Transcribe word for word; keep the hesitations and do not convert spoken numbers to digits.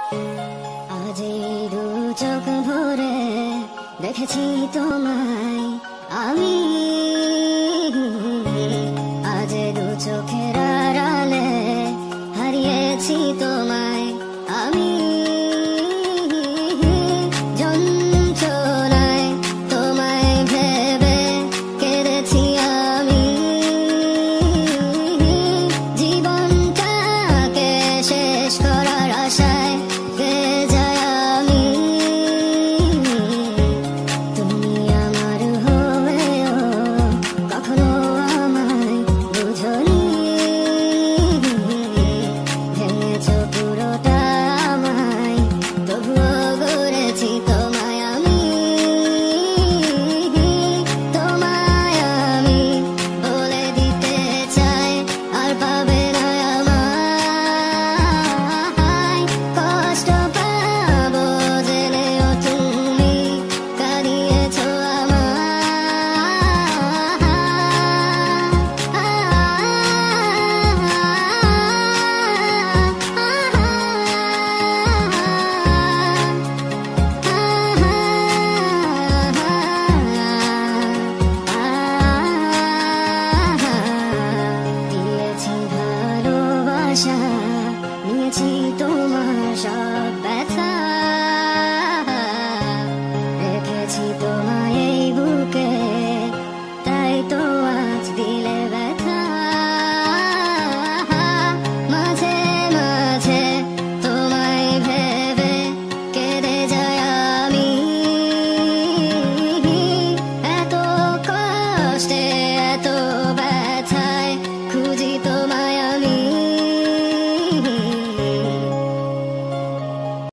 আজ এই দু চোখ ভরে দেখেছি তোমায় আমি, আজ দু চোখের আড়ালে হারিয়েছি তোমায় আমি। যন্ত্রণায় তোমায় ভেবে কেঁদেছি আমি, জীবনটাকে শেষ করার আশায় গেয়ে যায় আমি। তুমি আমার হয়েও কখনো আমায় বুঝোনি, ভেঙেছ পুরোটা আমায়, তবুও গড়েছি তোমায় আমি। তোমায় আমি বলে দিতে চাই আর পাবে না আমায়, কষ্ট পাবো জেনেও তুমি কাঁদিয়েছ দিয়েছি ভালোবাসা, নিয়েছি তোমার সব ব্যথা।